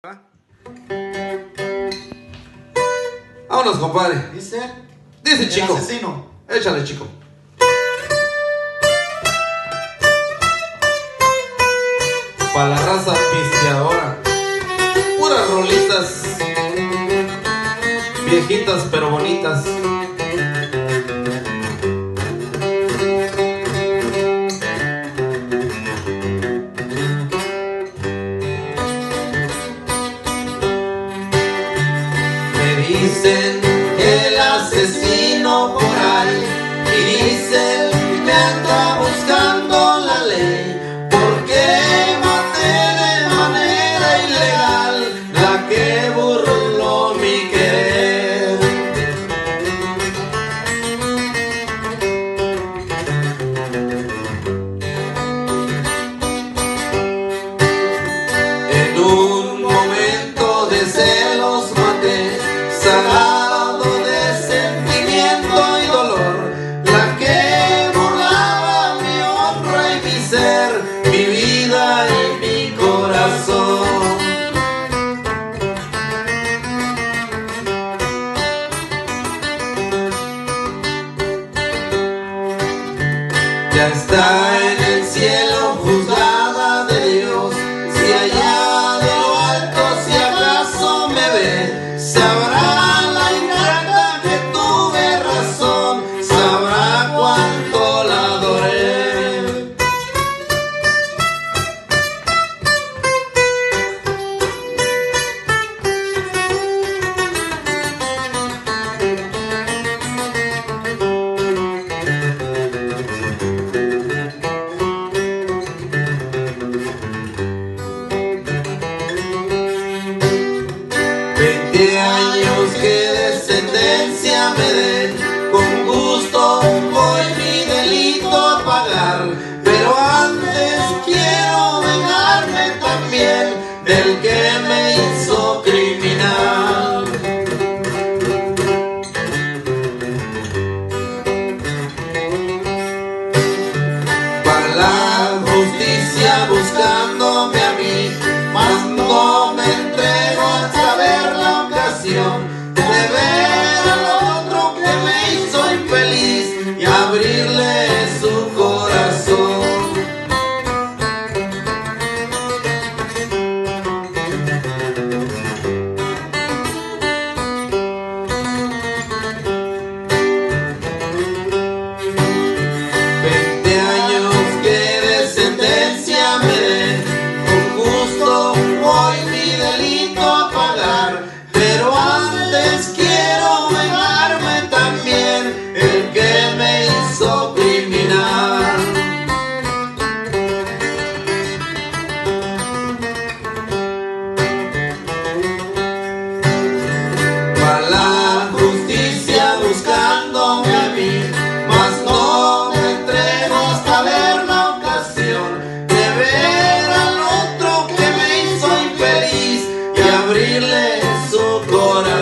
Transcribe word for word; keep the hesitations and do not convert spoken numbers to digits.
Vámonos, compadre. Dice, Dice, el chico. asesino. Échale, chico. Pa' la raza pisteadora. Puras rolitas. Viejitas pero bonitas. Dicen el asesino por ahí, y dicen me anda buscando la ley, porque maté de manera ilegal la que burló mi querer. En un momento de celos maté, salado de sentimiento y dolor, la que burlaba mi honra y mi ser, mi vida y mi corazón. Ya está en el cielo juzgada de Dios, si allá de lo alto si acaso me ve, sabrá la ingrata que tuve razón, sabrá cuánto la adoré. Veinte años que de sentencia me den, con gusto voy mi delito a pagar, pero antes quiero vengarme también del que me hizo criminal. Para la justicia buscándome a mí, mas no me entrego hasta ver la ocasión de ver al otro que me hizo infeliz y abrirle su corazón. Veinte años que de sentencia me den, con gusto voy mi delito a pagar, pero antes quiero vengarme también el que me hizo criminal. Para la justicia buscándome a mí, mas no me entrego hasta ver la ocasión de ver al otro que me hizo infeliz y abrirle su corazón.